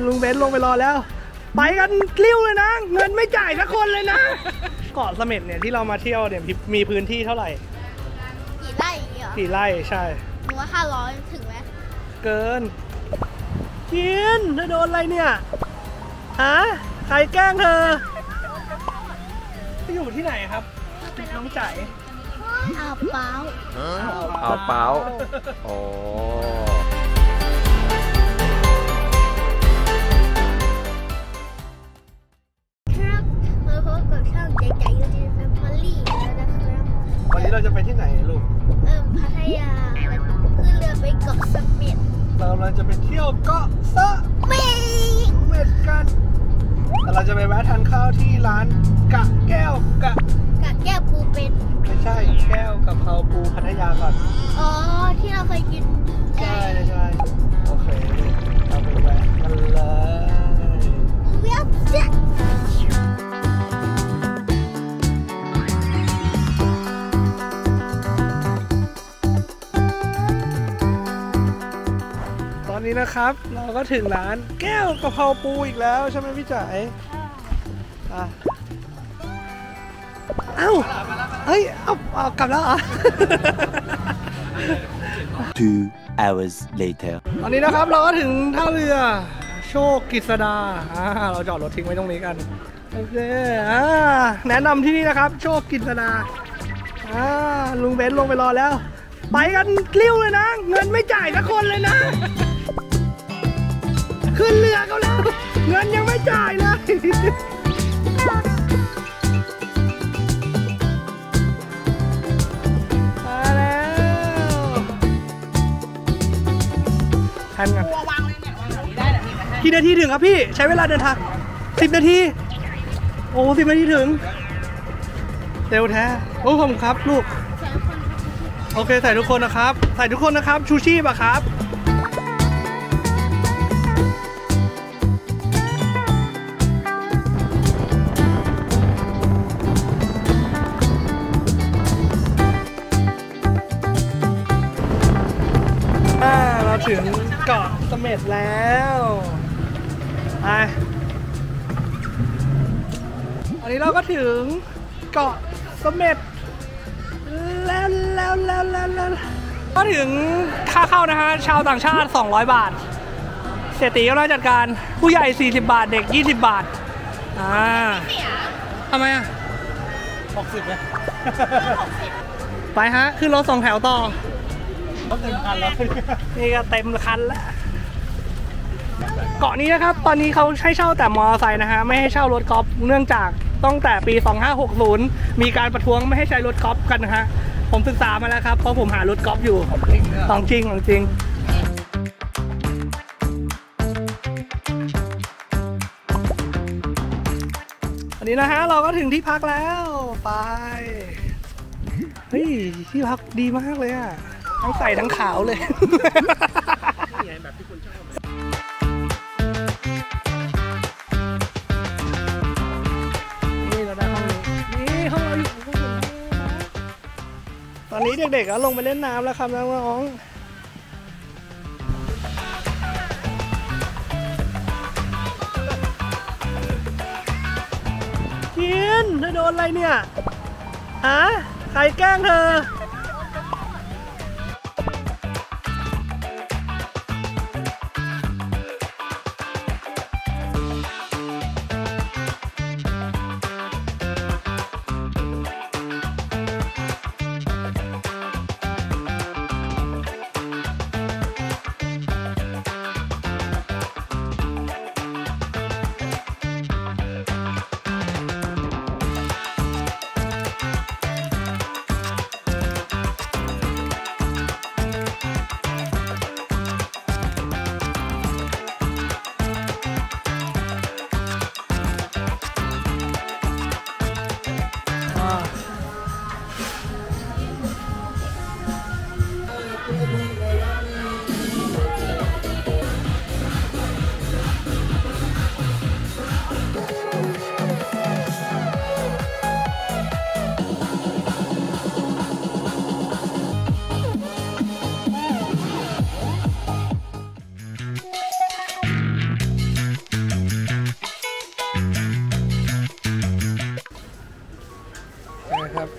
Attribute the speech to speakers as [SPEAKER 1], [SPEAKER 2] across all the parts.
[SPEAKER 1] ลุงเบนลงไปรอแล้วไปกันกลิ้วเลยนะเงินไม่จ่ายสักคนเลยนะเกาะเสม็ดเนี่ยที่เรามาเที่ยวเนี่ยมีพื้นที่เท่าไหร่
[SPEAKER 2] กี่ไร่เหรอ
[SPEAKER 1] กี่ไร่ใช่
[SPEAKER 2] ถึงว่า500ถึงไหม
[SPEAKER 1] เกินกินเธอโดนอะไรเนี่ยฮะใครแกล้งเธออยู่ที่ไหนครับน้องจ๋าย
[SPEAKER 2] อ่าวเปล่า
[SPEAKER 3] อ่าวเปล่าโอ้
[SPEAKER 2] ครับมาพบกับช่องใจใจยูทูบแฟมิลี่แล้วนะครับ
[SPEAKER 1] วันนี้เราจะไปที่ไหนลูก
[SPEAKER 2] พัทยาขึ้นเรือไปเกาะเสม็ด
[SPEAKER 1] เราจะไปเที่ยวเกาะเสม็ดกันแต่เราจะไปแวะทานข้าวที่ร้านกะแก้ว
[SPEAKER 2] ปูเป็น
[SPEAKER 1] ไม่ใช่แก้วกะเพราปูพัทยาก่อน
[SPEAKER 2] อ๋อที่เราเคยกิน
[SPEAKER 1] ใช่โอเคเราไปแวะกันเลย
[SPEAKER 2] เวียบเจ๊
[SPEAKER 1] ตอนนี้นะครับเราก็ถึงร้านแก้วกะเพราปูอีกแล้วใช่ไหมพี่จ๋าเอ้าเฮ้ยเอากลับแล้วเหรอ
[SPEAKER 3] 2 hours later
[SPEAKER 1] ตอนนี้นะครับเราก็ถึงท่าเรือโชคกฤษดาเราจอดรถทิ้งไว้ตรงนี้กันโอเคแนะนำที่นี่นะครับโชคกฤษดาลุงเบนลงไปรอแล้วไปกันกลิ้วเลยนะเงินไม่จ่ายสักคนเลยนะขึ้นเรือเขาแล้วเงินยังไม่จ่ายเลยมาแล้วทันกันกี่นาทีถึงครับพี่ใช้เวลาเดินทาง10 นาทีโอ้10 นาทีถึงเร็วแท้โอ้ผมครับลูกโอเคใส่ทุกคนนะครับชูชีพอะครับเราถึงเกาะเสม็ดแล้วอันนี้เราก็ถึงเกาะเสม็ดแล้วก็ถึงค่าเข้านะฮะชาวต่างชาติ200 บาทเศรษฐีกำลังจัดการผู้ใหญ่40 บาทเด็ก20 บาททำไม60เลยไปฮะขึ้นรถ2 แถวต่อเต็มคันแล้วนี่ก็เต็มคันแล้วเกาะนี้นะครับตอนนี้เขาให้เช่าแต่มอเตอร์ไซค์นะฮะไม่ให้เช่ารถกอล์ฟเนื่องจากตั้งแต่ปี2560มีการประท้วงไม่ให้ใช้รถกอล์ฟกันนะฮะผมศึกษามาแล้วครับเพราะผมหารถกอล์ฟอยู่ของจริงอันนี้นะฮะเราก็ถึงที่พักแล้วไปเฮ้ยที่พักดีมากเลยอ่ะทั้งใส่ทั้งขาวเลยแบบที่คุณชอบนี่เราได้ห้องนี้ห้องเราอยู่ตอนนี้เด็กๆก็ลงไปเล่นน้ำแล้วครับน้องกินเธอโดนอะไรเนี่ยฮะใครแกล้งเธอ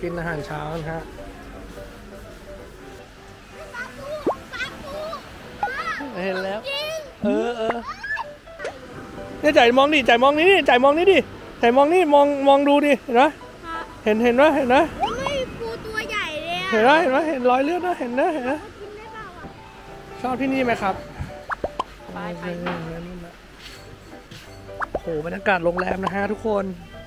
[SPEAKER 1] กินอาหารเช้านะฮะเห็นแล้วเนี่ยจ่ายมองดิจ่ายมองนี่ดิจ่ายมองนี่ดิจ่ายมองนี่มองดูดิเห็นไหมเห็นไหม
[SPEAKER 2] ไม่ปูตัวใหญ่เลยอะเห็น
[SPEAKER 1] ไหมเห็นรอยเลือดนะเห็นนะชอบที่นี่ไหมครับไปโหบรรยากาศโรงแรมนะฮะทุกคน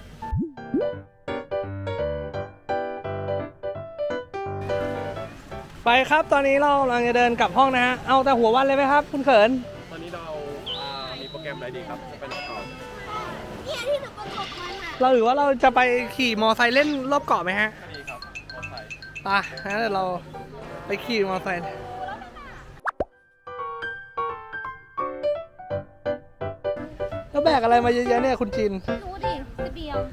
[SPEAKER 1] ไปครับตอนนี้เรากำลังจะเดินกลับห้องนะฮะเอาแต่หัววันเลยไหมครับคุณเขิน
[SPEAKER 4] ตอนนี้เรามีโปรแกรมอะไรดีครับจะไปไหนต่อ
[SPEAKER 2] เนี่ยที่หนูประกบมันอะ
[SPEAKER 1] เราหรือว่าเราจะไปขี่มอไซค์เล่นรอบเกาะไหมฮะ
[SPEAKER 4] ดีครับมอไซค์
[SPEAKER 1] ไปงั้นเราไปขี่มอไซค์แล้วแบกอะไรมาเยอะๆเนี่ยคุณจิน
[SPEAKER 2] ดูดิพี่เบียว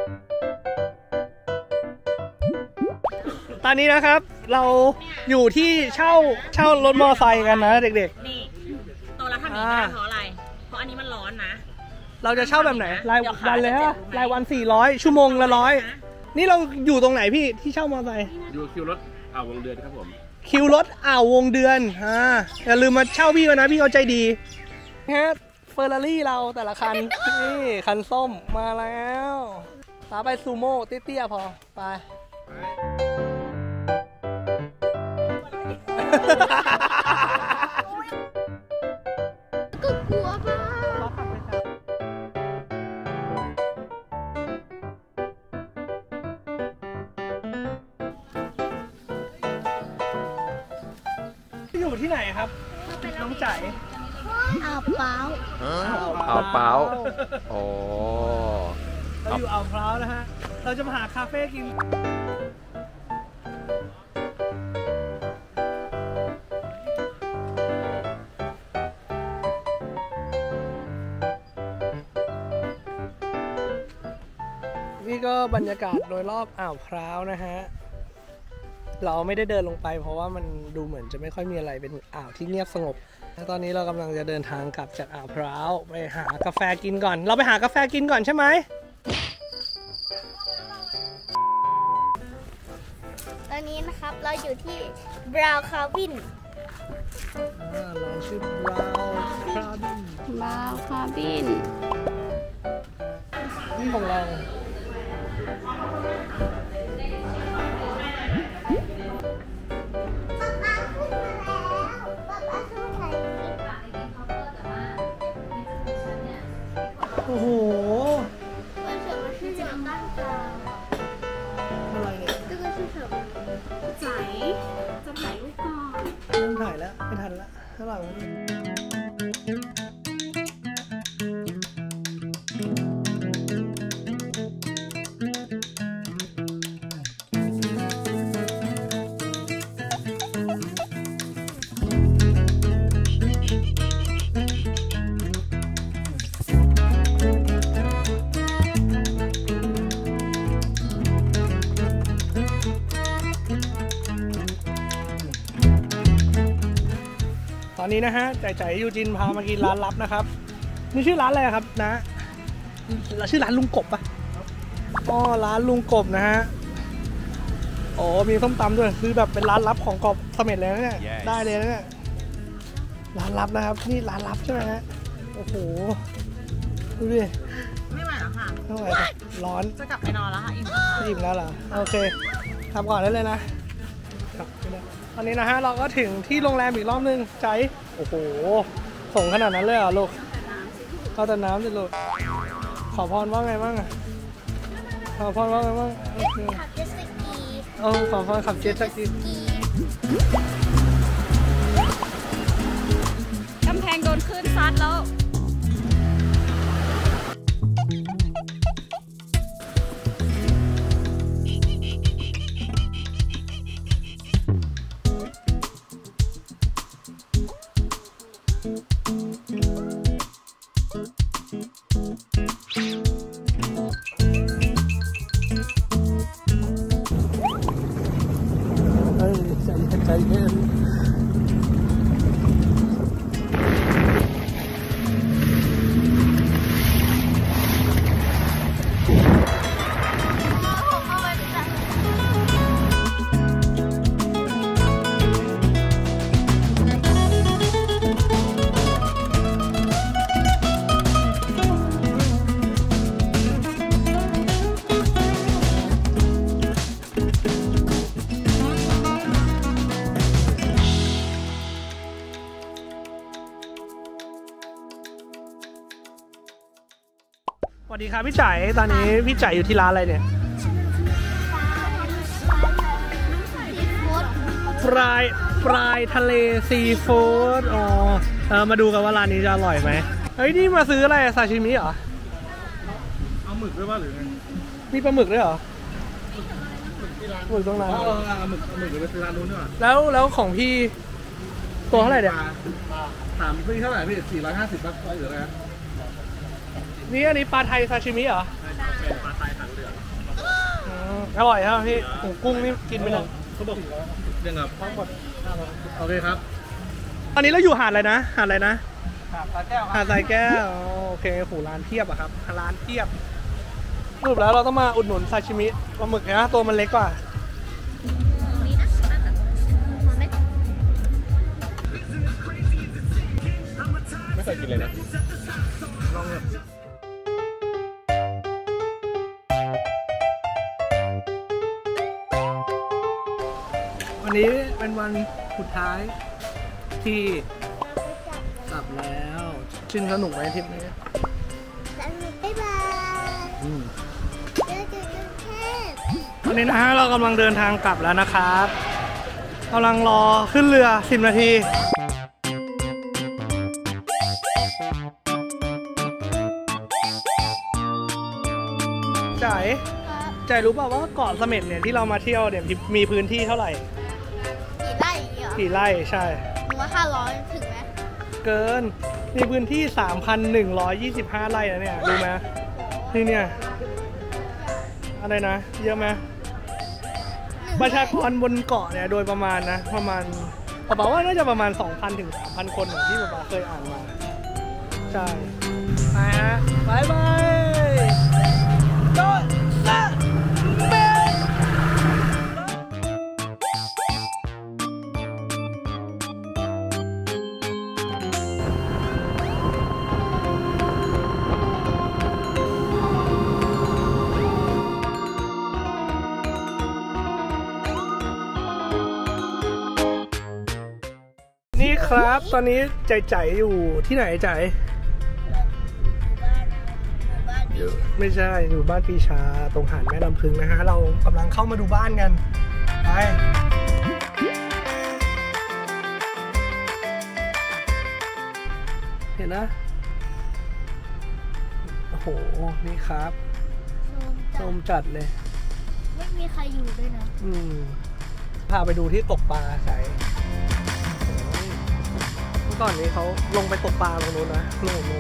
[SPEAKER 1] ตอนนี้นะครับเราอยู่ที่เช่ารถมอไซค์กันนะเด็ก
[SPEAKER 5] ๆนี่โตแล้วทำอย่างนี้เพราะอะไรเพราะอันนี้มันร้อนนะ
[SPEAKER 1] เราจะเช่าแบบไหนรายวันเลยฮะรายวัน400ชั่วโมงละ100นี่เราอยู่ตรงไหนพี่ที่เช่ามอไซค์
[SPEAKER 4] อยู่คิวรถอ่าววงเดือนครับผม
[SPEAKER 1] คิวรถอ่าววงเดือนอย่าลืมมาเช่าพี่กันนะพี่เขาใจดีฮะเฟอร์รารี่เราแต่ละคันนี่คันส้มมาแล้วตามไปซูโม่เตี้ยๆพอไป
[SPEAKER 2] ก็กลัวป่ะ
[SPEAKER 1] อยู่ที่ไหนครับน้องจ๋าย
[SPEAKER 2] อ่าวเปล่า
[SPEAKER 3] โอ้
[SPEAKER 1] เราอยู่อ่าวพร้าวนะฮะเราจะมาหาคาเฟ่กินนี่ก็บรรยากาศโดยรอบอ่าวพร้าวนะฮะเราไม่ได้เดินลงไปเพราะว่ามันดูเหมือนจะไม่ค่อยมีอะไรเป็นอ่าวที่เงียบสงบตอนนี้เรากำลังจะเดินทางกลับจากอ่าวพร้าวไปหากาแฟกินก่อนเราไปหากาแฟกินก่อนใช่ไหม
[SPEAKER 2] ตอนนี้นะครับเราอยู่ที่ Brown Cabin
[SPEAKER 1] เราชื่อ
[SPEAKER 5] Brown Cabin
[SPEAKER 1] นี่ของเราโอ้โหอะไรเนี่ย
[SPEAKER 5] จ๋ายจะถ่ายรูปก่อน
[SPEAKER 1] ไม่ต้องถ่ายแล้วไม่ทันแล้วเท่าไหร่ตอนนี้นะฮะจ่ายยูจินพามากินร้านลับนะครับนี่ชื่อร้านอะไรครับนะชื่อร้านลุงกบปะอ๋อร้านลุงกบนะฮะโอ้มีส้มตำด้วยคือแบบเป็นร้านลับของกบเสม็ดเลยนะเนี่ยได้เลยนะเนี่ยร้านลับนะครับนี่ร้านลับใช่ไหมฮะโอ้โหดูดิ
[SPEAKER 5] ไม่ไหวแล้วค่ะ
[SPEAKER 1] ไม่ไหวร้อน
[SPEAKER 5] จะกลับไปนอนแล้วค่ะ
[SPEAKER 1] อิ่มแล้วเหรอโอเคทำก่อนได้เลยนะตอนนี้นะฮะเราก็ถึงที่โรงแรมอีกรอบนึงใจโอ้โหส่งขนาดนั้นเลยเหรอลูกเข้าแต่น้ำสิลูกขอพรว่าไงบ้างขอพรว่าไงบ้าง
[SPEAKER 2] ขับเจ็ตสกี
[SPEAKER 1] ขอพรขับเจ็ตสกี
[SPEAKER 5] กำแพงโดนคลื่นซัดแล้ว
[SPEAKER 1] ใจเย็นสวัสดีครับพี่จ๋ายตอนนี้พี่จ๋ายอยู่ที่ร้านอะไรเนี่ยปลายทะเลซีฟู้ดอ๋อมาดูกันว่าร้านนี้จะอร่อยไหมเฮ้ยนี่มาซื้ออะไรซาชิมิเหรอเอาหมึกด้วยป่ะหรือไงมีปลาหมึกด้วยเหรอหมึกตรงไหนหมึกอยู่ในร้านนู้นด้วยแล้วของพี่ตัวเท่าไหร่เนี่ยถามพี่เท่าไหร่พี่450บาทหรืออะไรนี่อันนี้ปลาไทยซาชิมิเหรอปลาไทยหางเหลืองอร่อยครับพี่กุ้งนี่กินไปเลยเขาบอกยังไงทั้งหมดโอเคครับตอนนี้เราอยู่หาดอะไรนะหาดอะไรนะหาดสายแก้วหาดสายแก้วโอเคโหร้านเทียบอะครับร้านเทียบสรุปแล้วเราต้องมาอุดหนุนซาชิมิปลาหมึกนะตัวมันเล็กกว่าไม่เคยกินเลยนะลองเลยวันนี้เป็นวันสุดท้ายที่กลับแล้วชินสนุกไหมทริปนี้
[SPEAKER 2] สนุกบ๊ายบายเจอกันเทพ
[SPEAKER 1] วันนี้นะฮะเรากำลังเดินทางกลับแล้วนะครับกำลังรอขึ้นเรือ10 นาทีใจรู้เปล่าว่าเกาะเสม็ดเนี่ยที่เรามาเที่ยวเนี่ยมีพื้นที่เท่าไหร่
[SPEAKER 2] กี่ไร่เหรอ
[SPEAKER 1] กี่ไร่ใช่
[SPEAKER 2] หนูว่า500ถึงไหม
[SPEAKER 1] เกินมีพื้นที่ 3,125 ไร่นะเนี่ยรู้ไหมที่เนี่ยอะไรนะเยอะไหมประชากรบนเกาะเนี่ยโดยประมาณนะประมาณบอกว่าน่าจะประมาณ 2,000 ถึง 3,000 คนที่แบบเคยอ่านมาใช่ไปฮะบายบายโดนนี่ครับตอนนี้ใจอยู่ที่ไหนใจไม่ใช่อยู่บ้านปีชาตรงหาดแม่ลำพึงนะฮะเรากำลังเข้ามาดูบ้านกันไปเห็นนะโอ้โหนี่ครับชมจัดเลย
[SPEAKER 2] ไม่มีใครอยู่ด้วยนะ
[SPEAKER 1] พาไปดูที่ตกปลาใช่เมื่อก่อนนี้เขาลงไปตกปลาตรงนู้นนะลง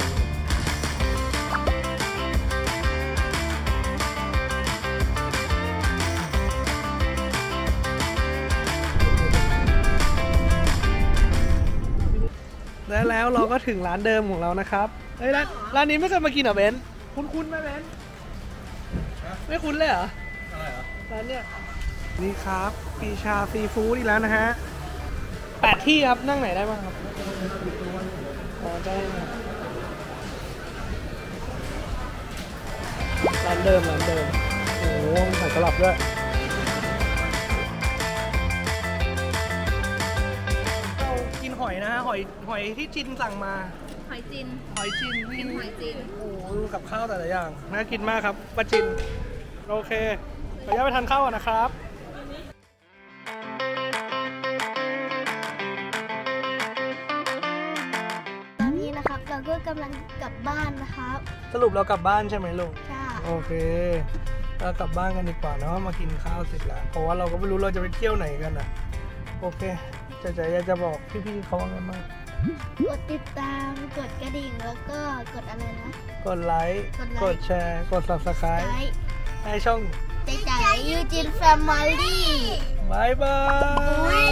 [SPEAKER 1] แล้วเราก็ถึงร้านเดิมของเรานะครับเฮ้ยร้านนี้ไม่เคยมากินเหรอเบนคุ้นไหมเบนไม่คุ้นเลยเหรออะไรเหรอร้านเนี้ยนี่ครับปีชาซีฟู้ดอีกแล้วนะฮะ8 ที่ครับนั่งไหนได้บ้างครับได้ร้านเดิมโอ้โหใส่กระหล่ำด้วยเรากินหอยนะฮะหอยที่จินสั่งมา
[SPEAKER 5] หอยจิน
[SPEAKER 1] กิน
[SPEAKER 5] หอยจิน
[SPEAKER 1] โอ้ดูกับข้าวแต่ละอย่างน่ากินมากครับป้าจินโอเคขออนุญาตไปทานข้าวก่อนนะครับ
[SPEAKER 2] เราก็กำลังกลับบ้านนะครับ
[SPEAKER 1] สรุปเรากลับบ้านใช่ไหมลูก
[SPEAKER 2] ใช่
[SPEAKER 1] โอเคเรากลับบ้านกันดีกว่าเนาะมากินข้าวเสร็จแล้วเพราะว่าเราก็ไม่รู้เราจะไปเที่ยวไหนกันอ่ะโอเคใจอยากจะบอกพี่ๆเขาว่าไงบ้าง
[SPEAKER 2] กดติดตามกดกระดิ่งแล้วก็กดอะไรนะ
[SPEAKER 1] กดไลค์กดแชร์กด Subscribe ให้ช่อง
[SPEAKER 2] ใจยูจินแฟมิลี่
[SPEAKER 1] บายบาย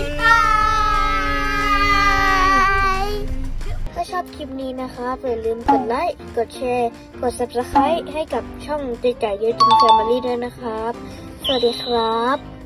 [SPEAKER 2] ถ้าชอบคลิปนี้นะครับอย่าลืมกดไลค์กดแชร์กด Subscribe ให้กับช่องใจยูจินแฟมิลี่ด้วยนะครับสวัสดีครับ